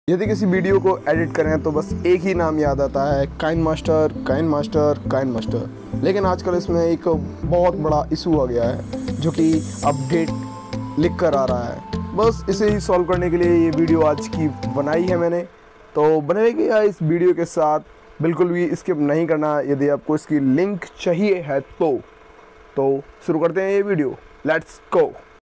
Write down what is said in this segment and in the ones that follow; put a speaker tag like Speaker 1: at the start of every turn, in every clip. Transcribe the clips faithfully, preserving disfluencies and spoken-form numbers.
Speaker 1: यदि किसी वीडियो को एडिट करें तो बस एक ही नाम याद आता है, KineMaster KineMaster KineMaster. लेकिन आजकल इसमें एक बहुत बड़ा इशू आ गया है जो कि अपडेट लिख कर आ रहा है। बस इसे ही सॉल्व करने के लिए ये वीडियो आज की बनाई है मैंने। तो बने रहिएगा इस वीडियो के साथ, बिल्कुल भी स्किप नहीं करना। यदि आपको इसकी लिंक चाहिए है तो तो शुरू करते हैं ये वीडियो, लेट्स गो।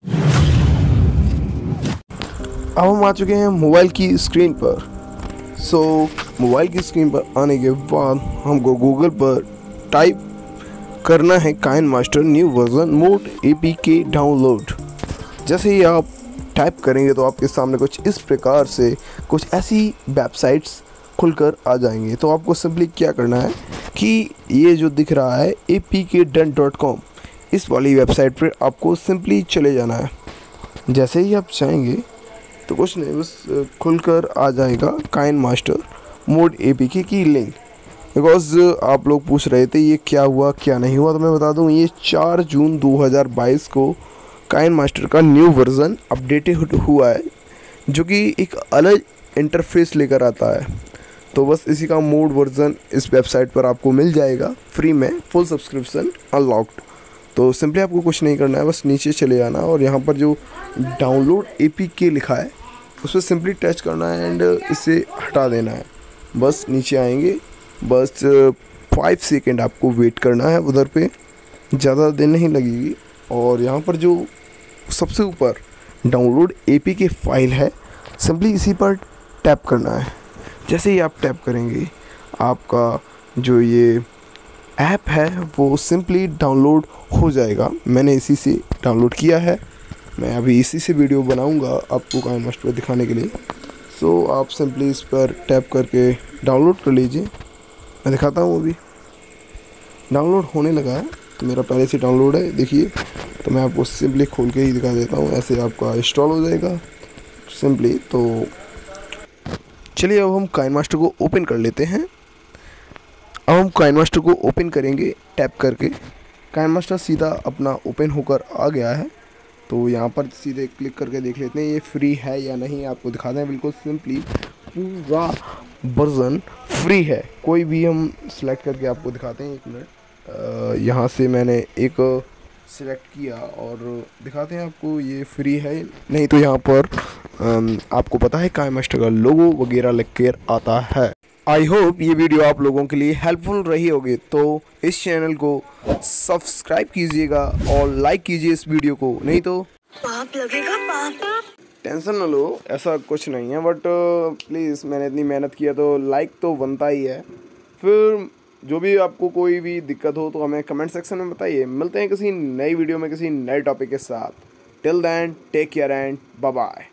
Speaker 1: अब हम आ चुके हैं मोबाइल की स्क्रीन पर। सो so, मोबाइल की स्क्रीन पर आने के बाद हमको गूगल पर टाइप करना है KineMaster new version mod APK download. जैसे ही आप टाइप करेंगे तो आपके सामने कुछ इस प्रकार से कुछ ऐसी वेबसाइट्स खुलकर आ जाएंगे। तो आपको सिंपली क्या करना है कि ये जो दिख रहा है A P K done dot com, इस वाली वेबसाइट पर आपको सिंपली चले जाना है। जैसे ही आप चाहेंगे तो कुछ नहीं, बस खुलकर आ जाएगा काइन मास्टर मोड एपीके की लिंक। बिकॉज आप लोग पूछ रहे थे ये क्या हुआ क्या नहीं हुआ, तो मैं बता दूं ये चार जून दो हज़ार बाईस को काइन मास्टर का न्यू वर्ज़न अपडेटेड हुआ है जो कि एक अलग इंटरफेस लेकर आता है। तो बस इसी का मोड वर्ज़न इस वेबसाइट पर आपको मिल जाएगा फ्री में, फुल सब्सक्रिप्शन अनलॉक्ड। तो सिंपली आपको कुछ नहीं करना है, बस नीचे चले जाना और यहाँ पर जो डाउनलोड एपीके लिखा है उस पर सिंपली टच करना है एंड इसे हटा देना है। बस नीचे आएंगे, बस फाइव सेकेंड आपको वेट करना है उधर पे, ज़्यादा देर नहीं लगेगी। और यहाँ पर जो सबसे ऊपर डाउनलोड एपीके फाइल है, सिंपली इसी पर टैप करना है। जैसे ही आप टैप करेंगे आपका जो ये ऐप है वो सिंपली डाउनलोड हो जाएगा। मैंने इसी से डाउनलोड किया है, मैं अभी इसी से वीडियो बनाऊंगा आपको काइन मास्टर पर दिखाने के लिए। सो so, आप सिंपली इस पर टैप करके डाउनलोड कर लीजिए। मैं दिखाता हूँ, अभी डाउनलोड होने लगा है। तो मेरा पहले से डाउनलोड है, देखिए। तो मैं आपको सिंपली खोल के ही दिखा देता हूँ, ऐसे आपका इंस्टॉल हो जाएगा सिंपली। तो चलिए अब हम काइन मास्टर को ओपन कर लेते हैं। अब हम काइन मास्टर को ओपन करेंगे टैप करके। काइन मास्टर सीधा अपना ओपन होकर आ गया है। तो यहाँ पर सीधे क्लिक करके देख लेते हैं ये फ्री है या नहीं, आपको दिखाते हैं। बिल्कुल सिंपली पूरा वर्जन फ्री है। कोई भी हम सिलेक्ट करके आपको दिखाते हैं, एक मिनट। यहाँ से मैंने एक सिलेक्ट किया और दिखाते हैं आपको ये फ्री है नहीं। तो यहाँ पर आपको पता है काइन मास्टर का लोगो वगैरह लिख कर आता है। आई होप ये वीडियो आप लोगों के लिए हेल्पफुल रही होगी। तो इस चैनल को सब्सक्राइब कीजिएगा और लाइक कीजिए इस वीडियो को, नहीं तो पाप लगेगा पाप। टेंशन ना लो, ऐसा कुछ नहीं है, बट प्लीज़ मैंने इतनी मेहनत किया तो लाइक तो बनता ही है। फिर जो भी आपको कोई भी दिक्कत हो तो हमें कमेंट सेक्शन में बताइए। मिलते हैं किसी नई वीडियो में किसी नए टॉपिक के साथ। Till then take care and bye bye.